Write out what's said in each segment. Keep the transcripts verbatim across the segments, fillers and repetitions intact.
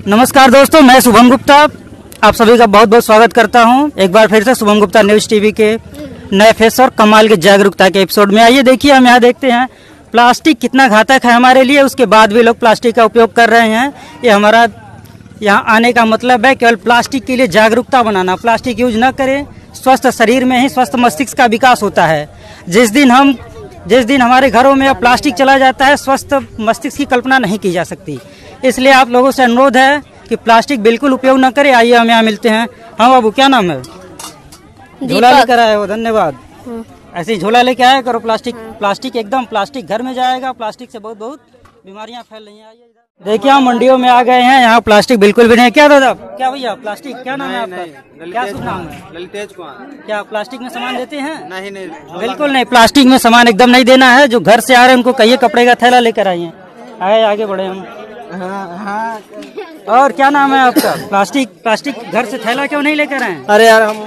नमस्कार दोस्तों, मैं शुभम गुप्ता आप सभी का बहुत बहुत स्वागत करता हूं एक बार फिर से शुभम गुप्ता न्यूज़ टीवी के नए फेस और कमाल के जागरूकता के एपिसोड में। आइए देखिए, हम यहाँ देखते हैं प्लास्टिक कितना घातक है हमारे लिए, उसके बाद भी लोग प्लास्टिक का उपयोग कर रहे हैं। ये हमारा यहाँ आने का मतलब है केवल प्लास्टिक के लिए जागरूकता बनाना। प्लास्टिक यूज न करें, स्वस्थ शरीर में ही स्वस्थ मस्तिष्क का विकास होता है। जिस दिन हम जिस दिन हमारे घरों में अब प्लास्टिक चला जाता है, स्वस्थ मस्तिष्क की कल्पना नहीं की जा सकती। इसलिए आप लोगों से अनुरोध है कि प्लास्टिक बिल्कुल उपयोग न करें। आइए हम यहाँ मिलते हैं। हाँ बाबू, क्या नाम है? झोला लेकर आए हो, धन्यवाद। ऐसे ही झोला लेके आया करो। प्लास्टिक प्लास्टिक एकदम प्लास्टिक घर में जाएगा, प्लास्टिक से बहुत बहुत बीमारियां फैल रही हैं। आइए देखिए, हम मंडियों में आ गए हैं, यहाँ प्लास्टिक बिल्कुल भी नहीं। क्या दादा, क्या भैया प्लास्टिक, क्या नाम है आपका? क्या शुभ नाम है? ललितेश कुमार। क्या प्लास्टिक में सामान देते हैं? नहीं नहीं, बिल्कुल नहीं, प्लास्टिक में सामान एकदम नहीं देना है। जो घर से आ रहे हैं उनको कहिए कपड़े का थैला लेकर आइए। आए आगे बढ़े हम। हाँ हाँ। और क्या नाम है आपका? प्लास्टिक प्लास्टिक घर से थैला क्यों नहीं लेकर आए? अरे यार, हम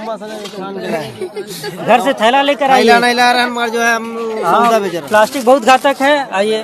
घर से थैला लेकर आइए। नहीं ला रहे हम, जो है हम सौदा बेच रहे हैं। प्लास्टिक बहुत घातक है। आइए,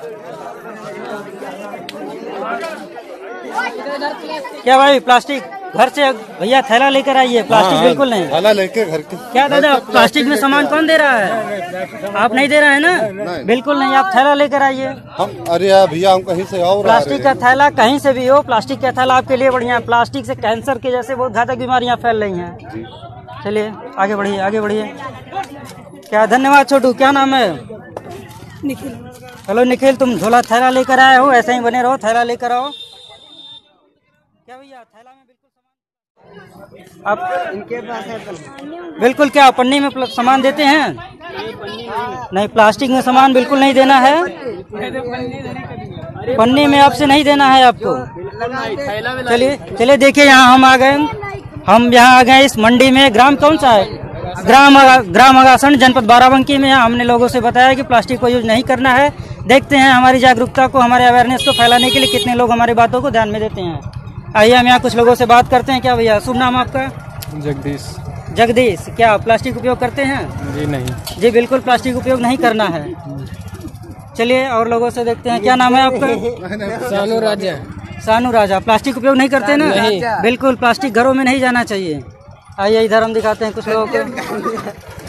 क्या भाई प्लास्टिक घर से भैया थैला लेकर आइए। प्लास्टिक बिल्कुल नहीं, थैला लेके घर के। क्या दादा, प्लास्टिक में सामान कौन दे रहा है? आप नहीं दे रहे हैं ना? बिल्कुल नहीं, आप थैला लेकर आइए। हम अरे यार भैया, हम कहीं से और प्लास्टिक का थैला कहीं से भी हो, प्लास्टिक का थैला आपके लिए बढ़िया है। प्लास्टिक से कैंसर के जैसे बहुत घातक बीमारियां फैल रही हैं। चलिए आगे बढ़िए, आगे बढ़िए। क्या, धन्यवाद छोटू। क्या नाम है? निखिल। हेलो निखिल, तुम झोला थैला लेकर आए हो, ऐसे ही बने रहो, थैला लेकर आओ। क्या भैया, थैला में बिल्कुल आप इनके पास है बिल्कुल क्या पन्नी में सामान देते हैं? नहीं, प्लास्टिक में सामान बिल्कुल नहीं देना है। पन्नी में आपसे नहीं देना है आपको। चलिए चलिए, देखिए यहाँ हम आ गए। हम यहाँ आ गए इस मंडी में। ग्राम कौन सा है? ग्राम ग्राम अगासन, जनपद बाराबंकी में। हमने लोगों से बताया कि प्लास्टिक को यूज नहीं करना है। देखते हैं हमारी जागरूकता को, हमारे अवेयरनेस को फैलाने के लिए कितने लोग हमारी बातों को ध्यान में देते हैं। आइए हम यहाँ कुछ लोगों से बात करते हैं। क्या भैया, शुभ नाम आपका? जगदीश। जगदीश, क्या प्लास्टिक उपयोग करते हैं? जी नहीं। जी बिल्कुल प्लास्टिक उपयोग नहीं करना है। चलिए और लोगों से देखते हैं। क्या नाम है आपका? सानू राजा। सानू राजा, प्लास्टिक उपयोग नहीं करते ना? नहीं। बिल्कुल, प्लास्टिक घरों में नहीं जाना चाहिए। आइए इधर हम दिखाते हैं कुछ लोगों को।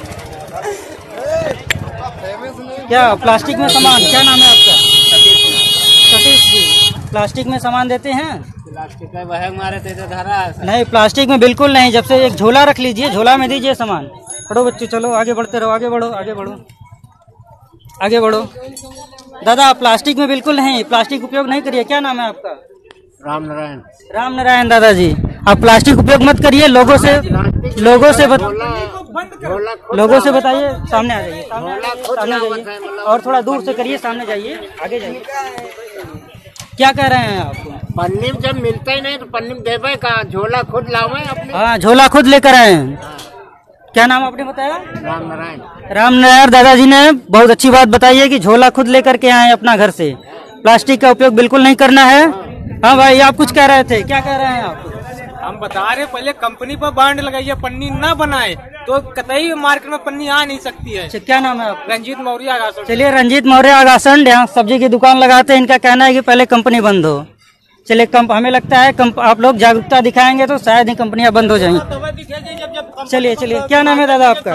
क्या प्लास्टिक में सामान, क्या नाम है आपका? सतीश जी, प्लास्टिक में सामान देते हैं? प्लास्टिक का वह मारे थे तो धरा। नहीं, प्लास्टिक में बिल्कुल नहीं। जब से एक झोला रख लीजिए, झोला में दीजिए सामान। पढ़ो बच्चे, चलो आगे बढ़ते रहो, आगे बढ़ो, आगे बढ़ो, आगे बढ़ो। दादा, प्लास्टिक में बिल्कुल नहीं, प्लास्टिक उपयोग नहीं करिए। क्या नाम है आपका? राम नारायण। राम नारायण। दादाजी, आप प्लास्टिक उपयोग मत करिए। लोगों से लोगों से बत, लोगों से बताइए। सामने आ जाइए, सामने सामने जाइए, और थोड़ा दूर से करिए, सामने जाइए, आगे जाइए। क्या कह रहे हैं आप? पन्नी में जब मिलता ही नहीं तो पन्नी में देवे का, झोला खुद लावे अपने। हाँ, झोला खुद लेकर आए हैं। क्या नाम आपने बताया? राम नारायण। राम नारायण। दादाजी ने बहुत अच्छी बात बताई है कि झोला खुद लेकर के आए अपना घर से। प्लास्टिक का उपयोग बिल्कुल नहीं करना है। हाँ भाई, आप कुछ कह रहे थे, क्या कह रहे हैं आप? हम बता रहे पहले कंपनी पर बांड लगाइए, पन्नी ना बनाए तो कतई मार्केट में पन्नी आ नहीं सकती है। अच्छा, क्या नाम है आपका? रंजीत मौर्य आगासन। चलिए, रंजीत मौर्य आगासन, यहाँ सब्जी की दुकान लगाते हैं। इनका कहना है कि पहले कंपनी बंद हो। चलिए, कंप हमें लगता है कंप आप लोग जागरूकता दिखाएंगे तो शायद ही कंपनियां बंद हो जाएंगी। चलिए चलिए, क्या नाम है दादा आपका?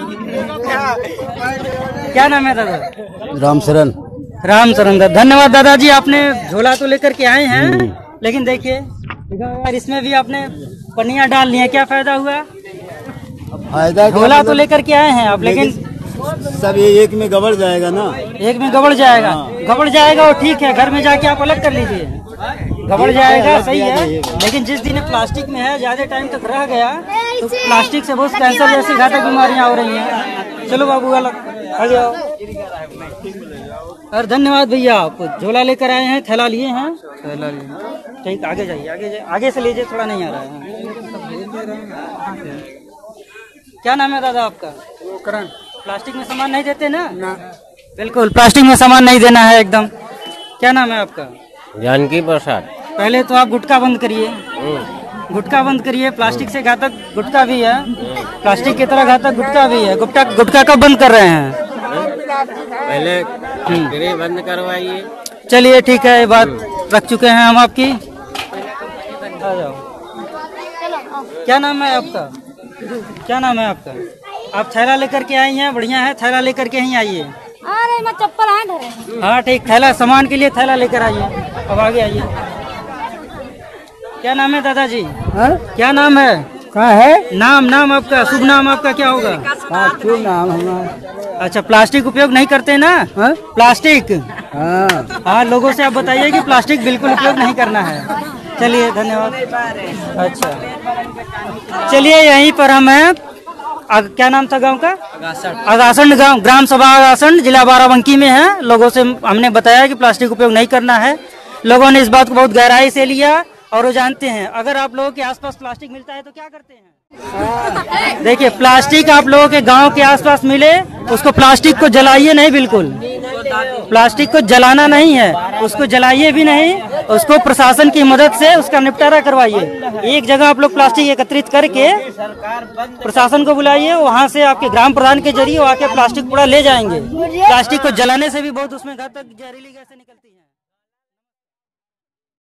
क्या नाम है दादा? राम शरण। राम शरण। धन्यवाद दादाजी, आपने झोला तो लेकर के आए हैं, लेकिन देखिए यार, इसमें भी आपने पन्नियां डाल ली है। क्या फायदा हुआ? फायदा झोला तो लेकर के आए हैं आप, लेकिन सब ये एक में गबड़ जाएगा ना। एक में गबड़ जाएगा। गबड़ जाएगा वो ठीक है, घर में जाके आप अलग कर लीजिए। गबड़ जाएगा सही है, लेकिन जिस दिन प्लास्टिक में है, ज्यादा टाइम तक रह गया तो प्लास्टिक से बहुत कैंसर जैसी घातक बीमारियां हो रही हैं। चलो बाबू, अलग आगे आओ। और धन्यवाद भैया, आप झोला लेकर आए हैं, थैला लिए हैं। थैला लिए। ठीक, आगे जाइए, आगे जाइए, आगे से लीजिए, थोड़ा नहीं आ रहा है। क्या नाम है दादा आपका? करण। प्लास्टिक में सामान नहीं देते ना? बिल्कुल, प्लास्टिक में सामान नहीं देना है एकदम। क्या नाम है आपका? जानकी प्रसाद। पहले तो आप गुटखा बंद करिए। गुटखा बंद करिए। प्लास्टिक से घातक गुटखा भी है, प्लास्टिक की तरह घातक गुटखा भी है। गुटखा गुटखा कब बंद कर रहे हैं? पहले बंद करवाइए। चलिए ठीक है, ये बात रख चुके हैं हम आपकी। आ जाओ। क्या नाम है आपका? क्या नाम है आपका? आप थैला लेकर के आई हैं, बढ़िया है, थैला लेकर के यहीं आइए। अरे मैं चप्पल आए धरे। हाँ ठीक, थैला सामान के लिए थैला लेकर आइए। अब आगे आइए। क्या नाम है दादाजी? क्या नाम है? कहाँ है? नाम नाम आपका, शुभ नाम आपका क्या होगा? क्यों नाम हमारा? अच्छा, प्लास्टिक उपयोग नहीं करते ना? हाँ? प्लास्टिक, हाँ। हाँ लोगों से आप बताइए कि प्लास्टिक बिल्कुल उपयोग नहीं करना है। चलिए धन्यवाद। अच्छा चलिए, यहीं पर हम हैं। आग, क्या नाम था गांव का? अगासन गांव, ग्राम सभा अगासन, जिला बाराबंकी में है। लोगों से हमने बताया कि प्लास्टिक उपयोग नहीं करना है। लोगों ने इस बात को बहुत गहराई से लिया और वो जानते हैं। अगर आप लोगों के आसपास प्लास्टिक मिलता है तो क्या करते हैं? देखिए, प्लास्टिक आप लोगों के गांव के आसपास मिले, उसको प्लास्टिक को जलाइए नहीं, बिल्कुल प्लास्टिक को जलाना नहीं है, उसको जलाइए भी नहीं। उसको प्रशासन की मदद से उसका निपटारा करवाइए। एक जगह आप लोग प्लास्टिक एकत्रित करके प्रशासन को बुलाइए, वहाँ से आपके ग्राम प्रधान के जरिए आके प्लास्टिक पूरा ले जाएंगे। प्लास्टिक को जलाने से भी बहुत उसमें घातक जहरीली गैसें निकलती हैं।